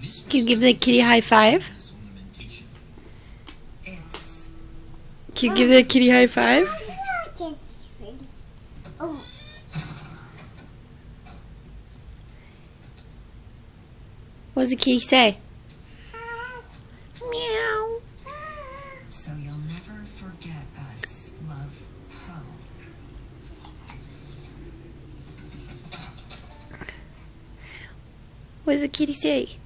Can you give the kitty a high five? Can you give the kitty a high five? What does the kitty say? Meow. So you'll never forget us, love, Poe. What does the kitty say?